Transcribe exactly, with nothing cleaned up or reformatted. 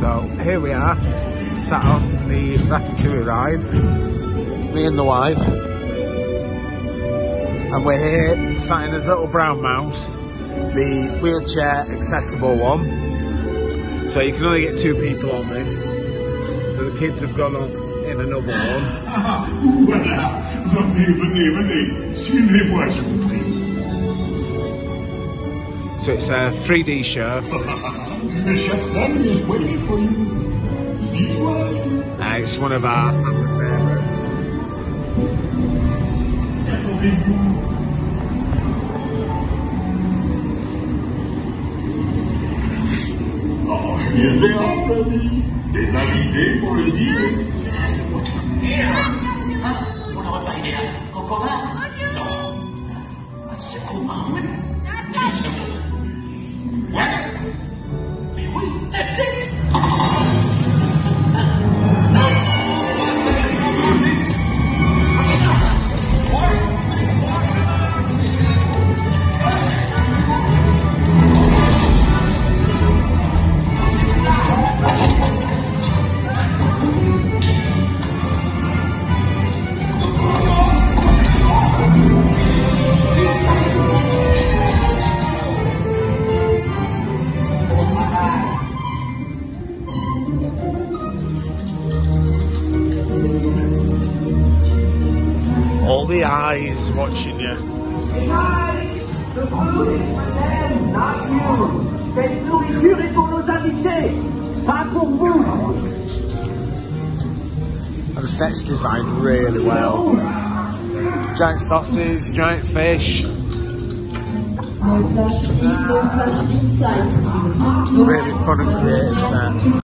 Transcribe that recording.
So here we are, sat on the Ratatouille ride, me and the wife, and we're here sat in this little brown mouse, the wheelchair accessible one, so you can only get two people on this. So the kids have gone off in another one. Ah, voilà. Venez, venez, venez. Suivez-moi, je vous prie. So it's a three D show. The chef Danny is waiting for you. This one. Uh, it's one of our family favourites. Oh, viens et amis. Des invités pour le dîner. Mau dapat idea? Kokoran? No. Sekumangan? What? Wait, that's it! All the eyes watching you. Guys, the food is for them, not you. Cette nourriture est pour nos invités, pas pour vous. And the set's designed really well. Giant sausage, giant fish. No flash, please, no flash inside, please. No Really fun and creative set.